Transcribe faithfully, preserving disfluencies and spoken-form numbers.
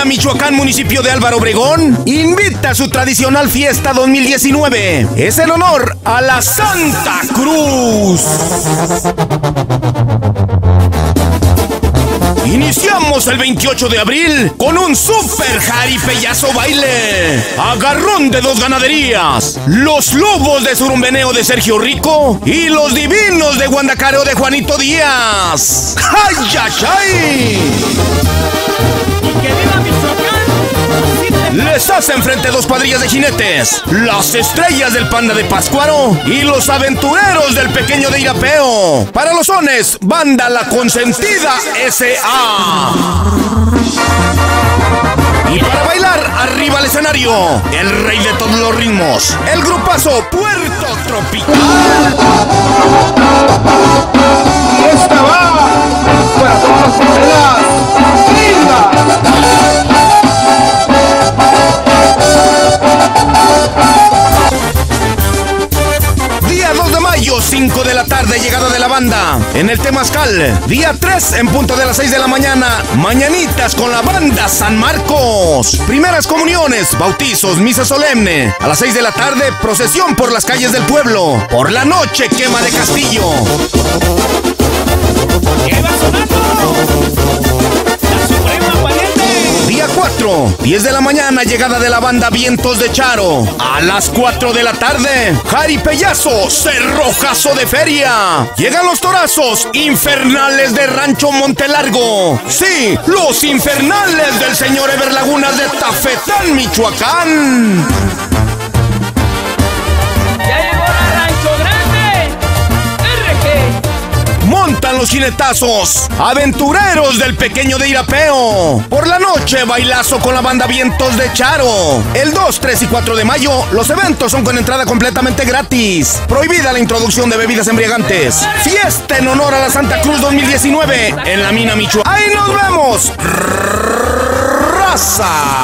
Michoacán, municipio de Álvaro Obregón, invita a su tradicional fiesta dos mil diecinueve. Es en honor a la Santa Cruz. Iniciamos el veintiocho de abril con un super jaripeyazo baile. Agarrón de dos ganaderías. Los Lobos de Surumbeneo de Sergio Rico y los Divinos de Guandacareo de Juanito Díaz. ¡Ay, ay, ay! ¡Que viva Michoacán! Les hacen frente dos cuadrillas de jinetes, las Estrellas del Panda de Pátzcuaro y los Aventureros del Pequeño de Irapeo. Para los sones, Banda La Consentida S A Y para bailar, arriba al escenario, el rey de todos los ritmos, el grupazo Puerto Tropical. ¡Esta va para todas las personas! ¡Linda! Día dos de mayo, cinco de la tarde, llegada de la banda. En el Temazcal, día tres, en punto de las seis de la mañana, mañanitas con la banda San Marcos. Primeras comuniones, bautizos, misa solemne. A las seis de la tarde, procesión por las calles del pueblo. Por la noche, quema de castillo. ¡Que va sonando! ¡La Suprema Pariente! Día cuatro, diez de la mañana, llegada de la banda Vientos de Charo. A las cuatro de la tarde, jaripeyazo, cerrojazo de feria. Llegan los torazos infernales de Rancho Montelargo. Sí, los infernales del señor Eber Lagunas de Tafetán, Michoacán. ¡Ya llegó la Rancho Grande! ¡R G! Montan los jinetazos, Aventureros del Pequeño de Irapeo. Por la noche, bailazo con la banda Vientos de Charo. El dos, tres y cuatro de mayo, los eventos son con entrada completamente gratis. Prohibida la introducción de bebidas embriagantes. Fiesta en honor a la Santa Cruz dos mil diecinueve en la Mina Michoacán. ¡Ahí nos vemos! ¡Raza!